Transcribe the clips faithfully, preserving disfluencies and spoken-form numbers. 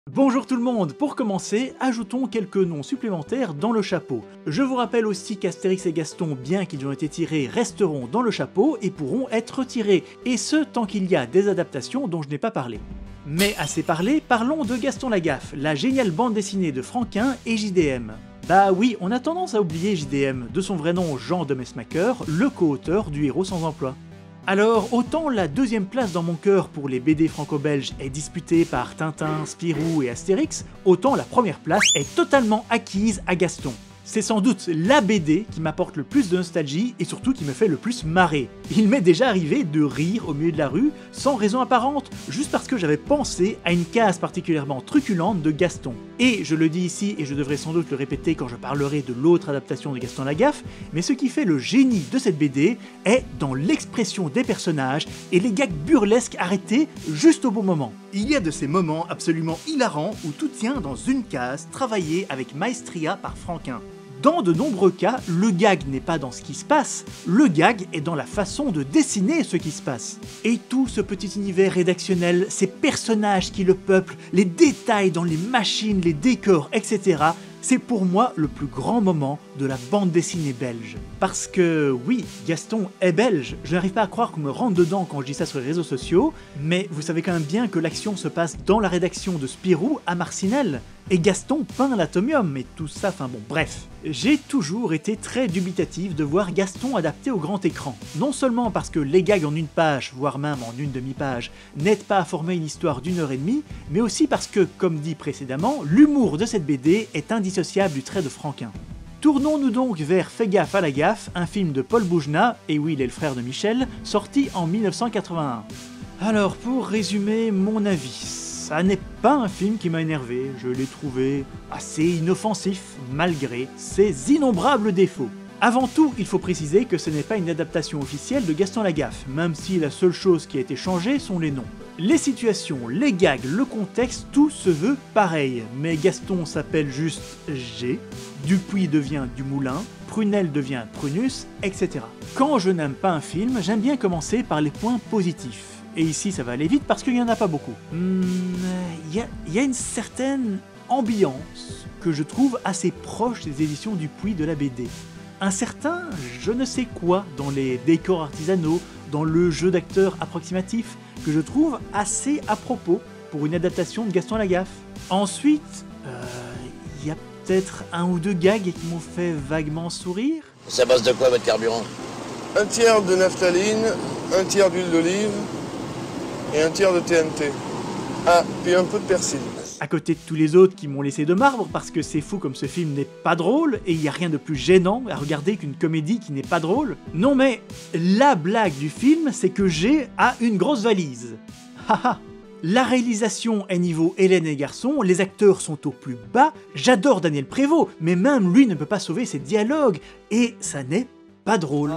Bonjour tout le monde, pour commencer, ajoutons quelques noms supplémentaires dans le chapeau. Je vous rappelle aussi qu'Astérix et Gaston, bien qu'ils ont été tirés, resteront dans le chapeau et pourront être retirés, et ce tant qu'il y a des adaptations dont je n'ai pas parlé. Mais assez parlé, parlons de Gaston Lagaffe, la géniale bande dessinée de Franquin et J D M. Bah oui, on a tendance à oublier J D M, de son vrai nom Jean de Mesmaeker, le co-auteur du Héros sans emploi. Alors, autant la deuxième place dans mon cœur pour les B D franco-belges est disputée par Tintin, Spirou et Astérix, autant la première place est totalement acquise à Gaston. C'est sans doute la B D qui m'apporte le plus de nostalgie et surtout qui me fait le plus marrer. Il m'est déjà arrivé de rire au milieu de la rue, sans raison apparente, juste parce que j'avais pensé à une case particulièrement truculente de Gaston. Et je le dis ici, et je devrais sans doute le répéter quand je parlerai de l'autre adaptation de Gaston Lagaffe, mais ce qui fait le génie de cette B D est dans l'expression des personnages et les gags burlesques arrêtés juste au bon moment. Il y a de ces moments absolument hilarants où tout tient dans une case travaillée avec maestria par Franquin. Dans de nombreux cas, le gag n'est pas dans ce qui se passe, le gag est dans la façon de dessiner ce qui se passe. Et tout ce petit univers rédactionnel, ces personnages qui le peuplent, les détails dans les machines, les décors, et cetera, c'est pour moi le plus grand moment de la bande dessinée belge. Parce que oui, Gaston est belge, je n'arrive pas à croire qu'on me rentre dedans quand je dis ça sur les réseaux sociaux, mais vous savez quand même bien que l'action se passe dans la rédaction de Spirou à Marcinelle, et Gaston peint l'atomium, et tout ça, enfin bon, bref. J'ai toujours été très dubitatif de voir Gaston adapté au grand écran. Non seulement parce que les gags en une page, voire même en une demi-page, n'aident pas à former une histoire d'une heure et demie, mais aussi parce que, comme dit précédemment, l'humour de cette B D est indissociable du trait de Franquin. Tournons-nous donc vers Fais gaffe à la gaffe, un film de Paul Boujna, et oui il est le frère de Michel, sorti en mille neuf cent quatre-vingt-un. Alors pour résumer mon avis, ça n'est pas un film qui m'a énervé, je l'ai trouvé assez inoffensif malgré ses innombrables défauts. Avant tout, il faut préciser que ce n'est pas une adaptation officielle de Gaston Lagaffe, même si la seule chose qui a été changée sont les noms. Les situations, les gags, le contexte, tout se veut pareil, mais Gaston s'appelle juste G, Dupuis devient Dumoulin, Prunelle devient Prunus, et cetera. Quand je n'aime pas un film, j'aime bien commencer par les points positifs. Et ici ça va aller vite parce qu'il n'y en a pas beaucoup. Il hmm, y, y a une certaine ambiance que je trouve assez proche des éditions Dupuis de la B D. Un certain je ne sais quoi dans les décors artisanaux, dans le jeu d'acteurs approximatif, que je trouve assez à propos pour une adaptation de Gaston Lagaffe. Ensuite, il euh, y a peut-être un ou deux gags qui m'ont fait vaguement sourire. Ça base de quoi votre carburant? Un tiers de naphtaline, un tiers d'huile d'olive et un tiers de T N T. Ah, puis un peu de persil. À côté de tous les autres qui m'ont laissé de marbre parce que c'est fou comme ce film n'est pas drôle et il n'y a rien de plus gênant à regarder qu'une comédie qui n'est pas drôle. Non mais la blague du film c'est que G a une grosse valise. Haha. La réalisation est niveau Hélène et Garçon, les acteurs sont au plus bas, j'adore Daniel Prévost, mais même lui ne peut pas sauver ses dialogues et ça n'est pas drôle.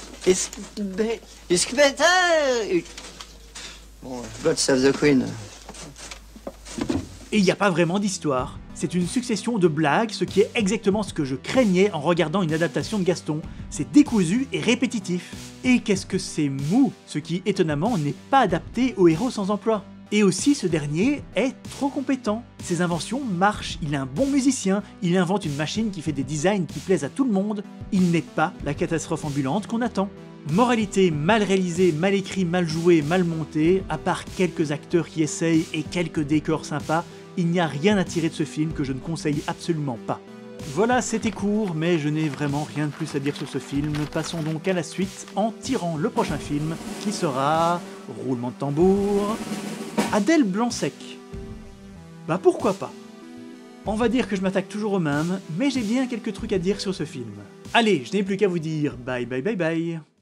Bon, God save the Queen. Et il n'y a pas vraiment d'histoire. C'est une succession de blagues, ce qui est exactement ce que je craignais en regardant une adaptation de Gaston. C'est décousu et répétitif. Et qu'est-ce que c'est mou, ce qui étonnamment n'est pas adapté au Héros sans emploi. Et aussi ce dernier est trop compétent. Ses inventions marchent, il est un bon musicien, il invente une machine qui fait des designs qui plaisent à tout le monde. Il n'est pas la catastrophe ambulante qu'on attend. Moralité, mal réalisé, mal écrit, mal joué, mal monté, à part quelques acteurs qui essayent et quelques décors sympas, il n'y a rien à tirer de ce film que je ne conseille absolument pas. Voilà, c'était court, mais je n'ai vraiment rien de plus à dire sur ce film. Passons donc à la suite en tirant le prochain film, qui sera... roulement de tambour... Adèle Blanc-Sec. Bah pourquoi pas. On va dire que je m'attaque toujours au même, mais j'ai bien quelques trucs à dire sur ce film. Allez, je n'ai plus qu'à vous dire bye bye bye bye.